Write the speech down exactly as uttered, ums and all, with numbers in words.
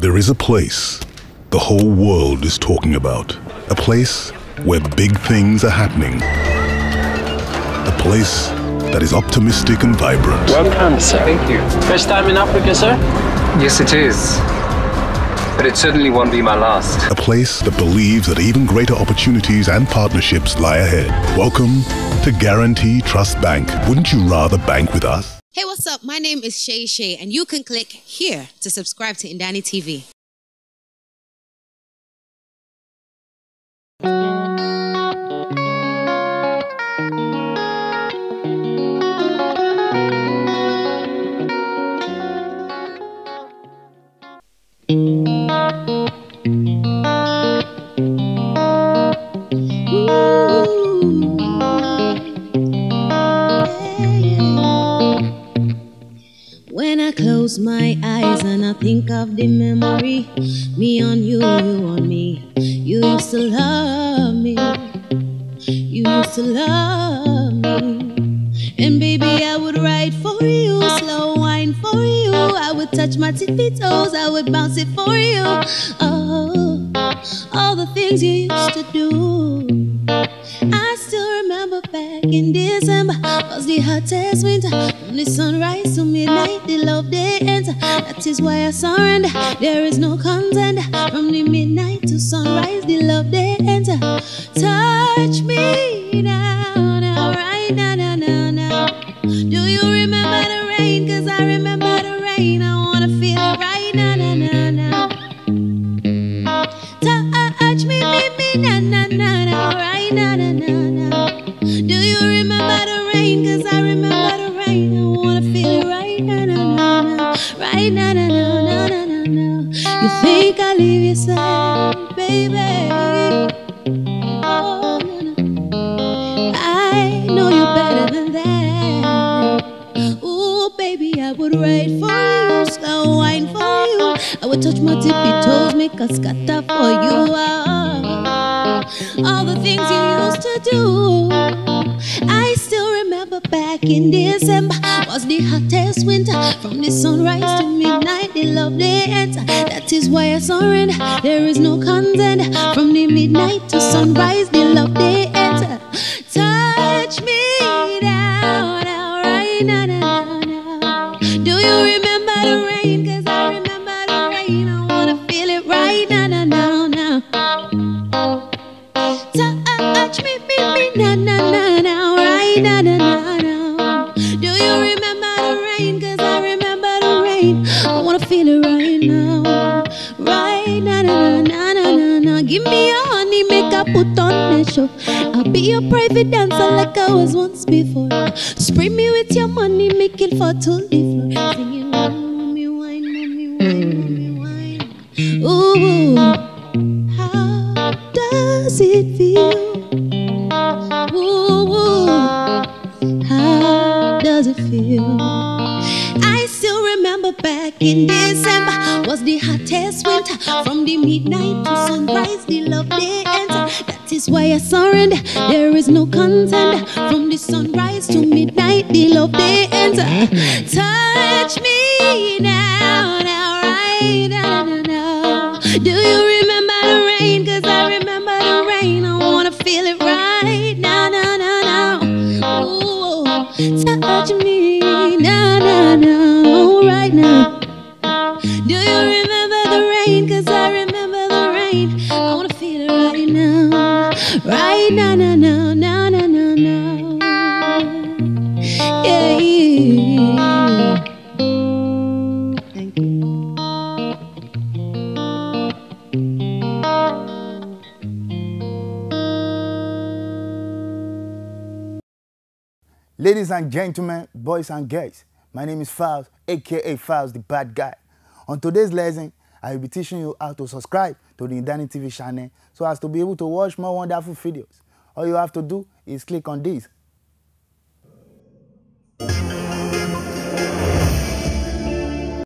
There is a place the whole world is talking about. A place where big things are happening. A place that is optimistic and vibrant. Welcome, sir. Thank you. First time in Africa, sir? Yes, it is. But it certainly won't be my last. A place that believes that even greater opportunities and partnerships lie ahead. Welcome to Guarantee Trust Bank. Wouldn't you rather bank with us? Hey, what's up? My name is Shay Shay, and you can click here to subscribe to Indani T V. When I close my eyes and I think of the memory, me on you, you on me. You used to love me, you used to love me. And baby, I would ride for you, slow wine for you. I would touch my tippy toes, I would bounce it for you. Oh, all the things you used to do. I still remember back in December was the hottest winter. From the sunrise to midnight, the love they enter. That is why I surrender. There is no contender. From the midnight to sunrise, the love they enter. Touch me now, now, right now, now, now, now. Do you remember the rain? Cause I remember the rain. I wanna feel it right now, now, now, now. Touch me, me, me, now, now, now, now, right now, now, now, now. Do you remember the rain? Cause I remember the rain. I wanna feel it right now, now, now, now. Right now, now, now, now, now, now, now. You think I leave you sad, baby? Oh, no, no. I know you better than that. Ooh, baby, I would ride for you, slow wine for you. I would touch my tippy toes, make a scatter for you. Oh, all the things you used to do. I still remember back in December was the hottest winter. From the sunrise to midnight, the love they enter. That is why I surrender. There is no contender. From the midnight to sunrise, the love they enter. Touch me now, now, right now, now, now. Do you remember the rain? Cause I remember the rain. I wanna feel it right now, now, now, now. Touch me, me, me, na, na, na, na, right now, na, na, na. Do you remember the rain? Cause I remember the rain. I wanna feel it right now, right now, na, na, na, na, na. Give me your honey, make I put on the show. I'll be your private dancer like I was once before. Spray me with your money, make it fall to the floor. Singing, mommy wine, mommy wine, mommy wine. Ooh, how does it feel? Ooh, ooh, how does it feel? I still remember back in December was the hottest winter. From the midnight to sunrise, the love they enter. That is why I surrender. There is no contender. From the sunrise to midnight, the love they enter. Touch me now, now, right now, now, now. Do you remember the rain? Cause I remember the rain. I wanna feel it right now, now, now, now. Ooh, touch me now, now, now, right now. Do you remember the rain? Cause I remember the rain. I wanna feel it right now, right now, now, now, now, now, now, now. Yeah, yeah. Thank you. Ladies and gentlemen, boys and girls, my name is Files, aka Files the Bad Guy. On today's lesson, I will be teaching you how to subscribe to the Indani T V channel so as to be able to watch more wonderful videos. All you have to do is click on this.